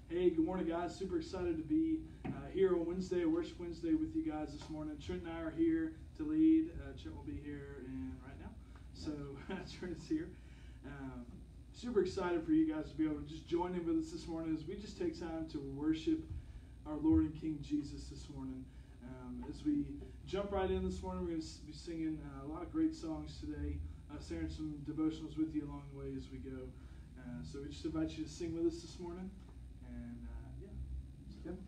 Hey, good morning, guys. Super excited to be here on Wednesday, Worship Wednesday, with you guys this morning. Trent and I are here to lead. Trent will be here right now. So Trent is here. Super excited for you guys to be able to just join in with us this morning as we just take time to worship our Lord and King Jesus this morning. As we jump right in this morning, we're going to be singing a lot of great songs today, sharing some devotionals with you along the way as we go. So we just invite you to sing with us this morning. And yeah, let's go.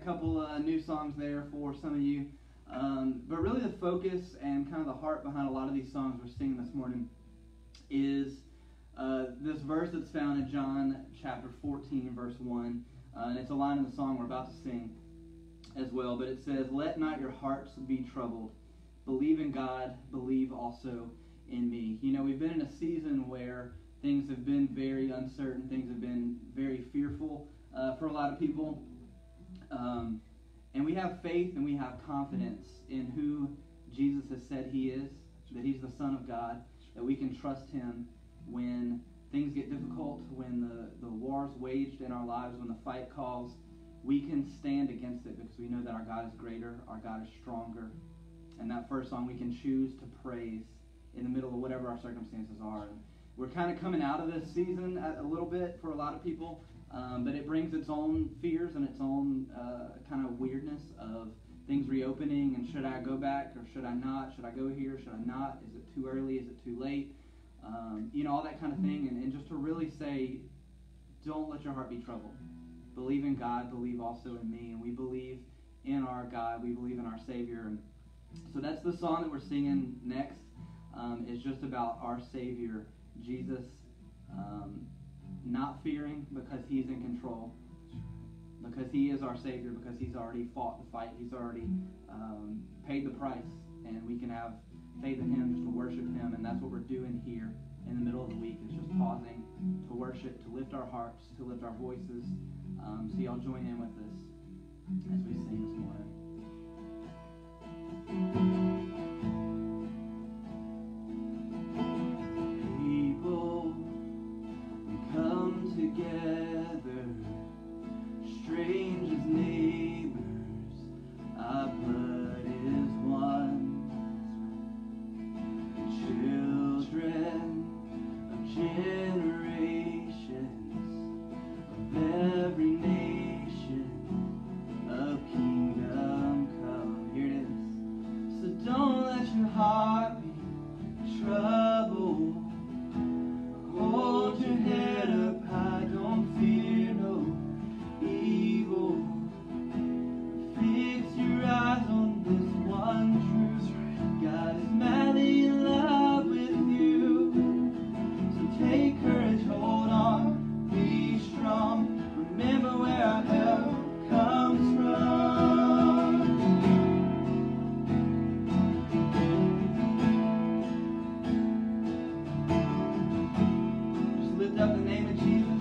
couple new songs there for some of you. But really the focus and kind of the heart behind a lot of these songs we're singing this morning is this verse that's found in John chapter 14, verse 1. And it's a line in the song we're about to sing as well. But it says, "Let not your hearts be troubled. Believe in God, believe also in me." You know, we've been in a season where things have been very uncertain. Things have been very fearful for a lot of people. And we have faith and we have confidence in who Jesus has said he is, that he's the Son of God, that we can trust him when things get difficult, when the war's waged in our lives, when the fight calls. We can stand against it because we know that our God is greater, our God is stronger. And that first song we can choose to praise in the middle of whatever our circumstances are. And we're kind of coming out of this season a little bit for a lot of people. But it brings its own fears and its own kind of weirdness of things reopening, and should I go back or should I not? Should I go here? Should I not? Is it too early? Is it too late? All that kind of thing. And just to really say, don't let your heart be troubled. Believe in God, believe also in me. And we believe in our God. We believe in our Savior. And so that's the song that we're singing next. It's just about our Savior, Jesus, not fearing because he's in control, because he is our Savior, because he's already fought the fight, he's already paid the price, and we can have faith in him just to worship him. And that's what we're doing here in the middle of the week, is just pausing to worship, to lift our hearts, to lift our voices. So y'all join in with us as we sing this morning. Come together, strange as neighbors, our blood is one. Children of generations, of every nation, of kingdom come. Here it is. So don't let your heart be troubled. Hold your head up high, don't fear no evil. Fix your eyes on this one truth. God is madly in love with you. So take courage, hold on, be strong. Remember where our help comes from. Lift up the name of Jesus.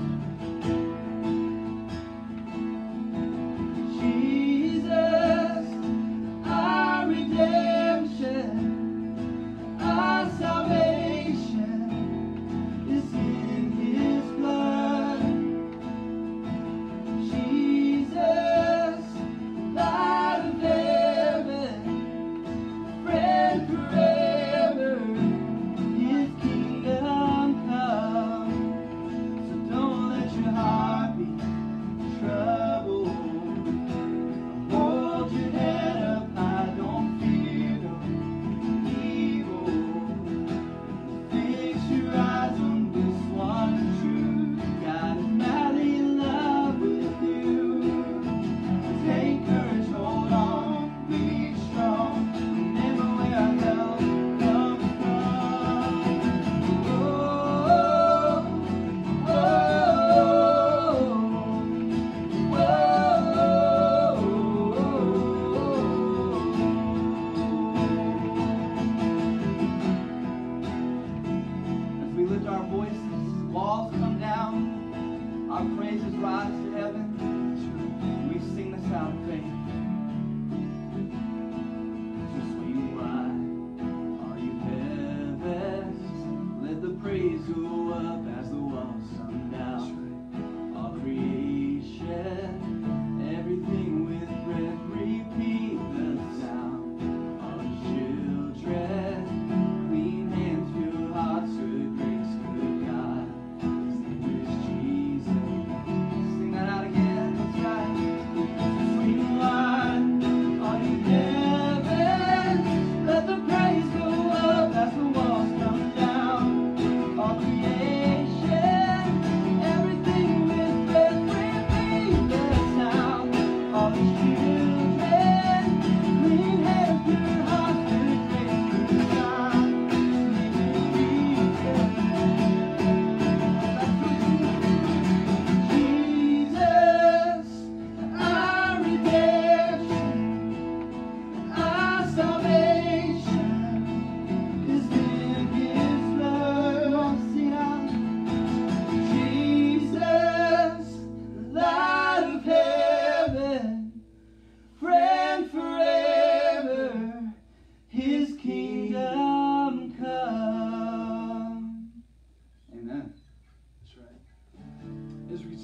Jesus, our redemption, our salvation is in his blood. Jesus, light of heaven, friend forever, his kingdom come. So don't let your heart be troubled. Hold your head up high, don't fear no evil. Fix your eyes on this one truth. God is madly in love with you. So take courage, hold on, be strong. Remember where our help comes from. Oh, as we lift our voices, walls come down, our praises rise to heaven. We sing this out in faith. So swing wide are you heavens, let the praise go up as the walls come down. All creation, everything with breath, repeat the sound. All children, clean hands, pure hearts, good grace, good God. His name is Jesus. Sing that out again, that's right. Swing wide.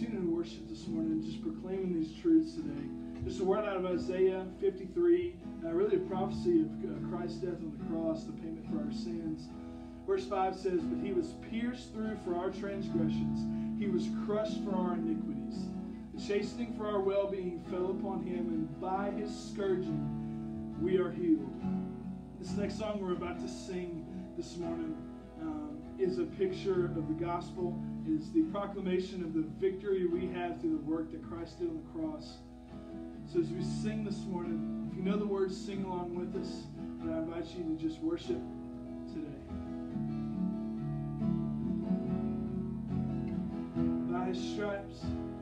continue to worship this morning and just proclaiming these truths today. Just a word out of Isaiah 53, really a prophecy of Christ's death on the cross, the payment for our sins. Verse 5 says, "But he was pierced through for our transgressions. He was crushed for our iniquities. The chastening for our well-being fell upon him, and by his scourging we are healed." This next song we're about to sing this morning is a picture of the gospel, is the proclamation of the victory we have through the work that Christ did on the cross. So as we sing this morning, if you know the words, sing along with us, and I invite you to just worship today. By his stripes,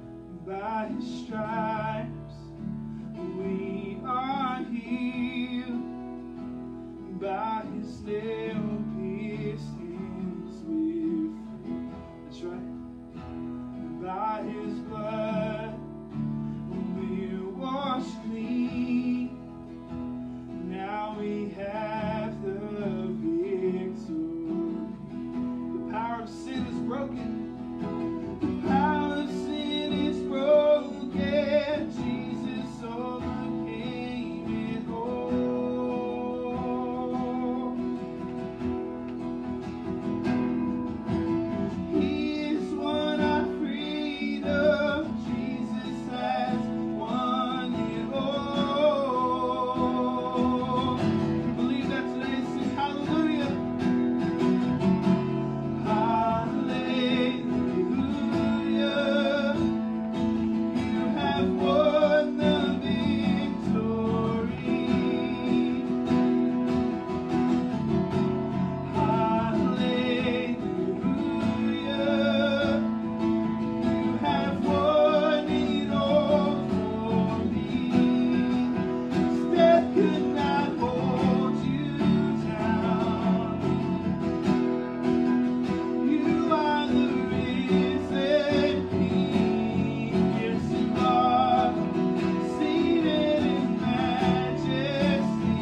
we are healed. By his nail-pierced hands we're free. That's right. By his blood we're washed clean. Now we have the victory. The power of sin is broken. The power of sin is broken. Jesus overcame it all. He has won our freedom. Jesus has won it all. Believe that today. Sing hallelujah. Hallelujah. You have won the victory. Hallelujah. You have won it all for me. Death could not hold you down. You are the risen King. Yes, you are, seated in majesty.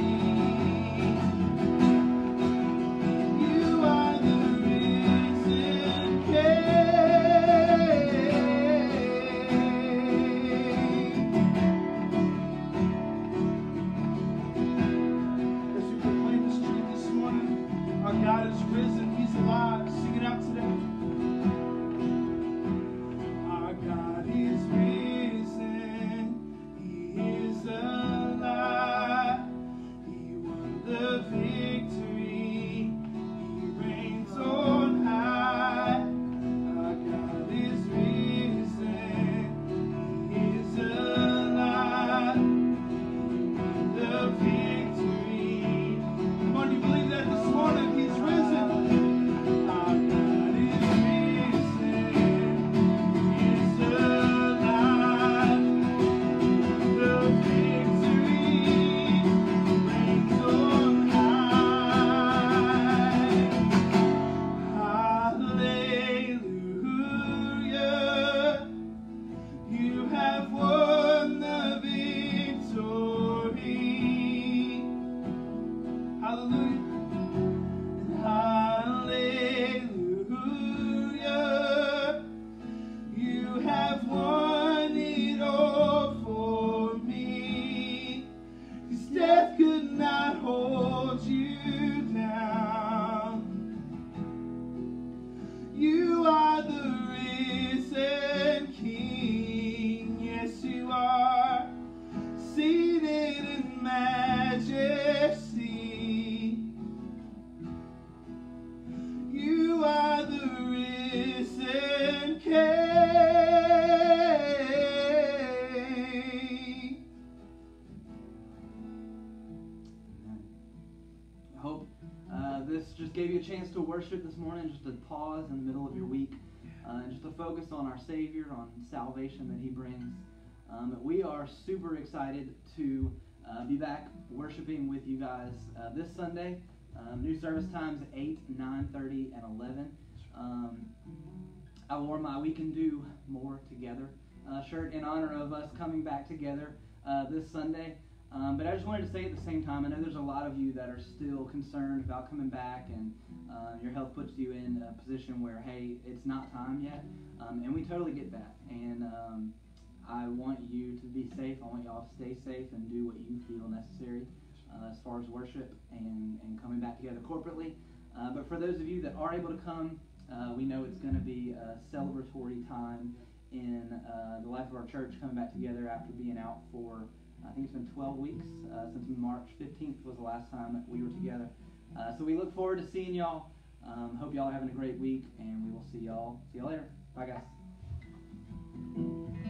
You are the risen King. As we proclaim this truth this morning, our God is risen. He's alive. Sing it out today. Our God is risen. He is alive. He won the victory. He reigns on high. Our God is risen. He is alive. He won the victory. Come on, you believe that this morning? He's risen. Our God is risen. He is alive. The victory reigns on high. Hallelujah. You have won the victory. Hallelujah. Hallelujah. You have won it all for me. 'Cause death could not hold you down. You are the risen King. Yes, you are, seated in majesty. You are the risen King. I hope this just gave you a chance to worship this morning, just to pause in the middle of your week, and just to focus on our Savior, on salvation that He brings. We are super excited to be back worshiping with you guys this Sunday. New service times 8, 9:30, and 11. I wore my "We Can Do More Together" shirt in honor of us coming back together this Sunday. But I just wanted to say at the same time, I know there's a lot of you that are still concerned about coming back, and your health puts you in a position where, hey, it's not time yet, and we totally get that. And I want you to be safe. I want y'all to stay safe and do what you feel necessary as far as worship and coming back together corporately. But for those of you that are able to come, we know it's going to be a celebratory time in the life of our church, coming back together after being out for, I think it's been 12 weeks, since March 15th was the last time that we were together. So we look forward to seeing y'all. Hope y'all are having a great week, and we will see y'all later. Bye, guys.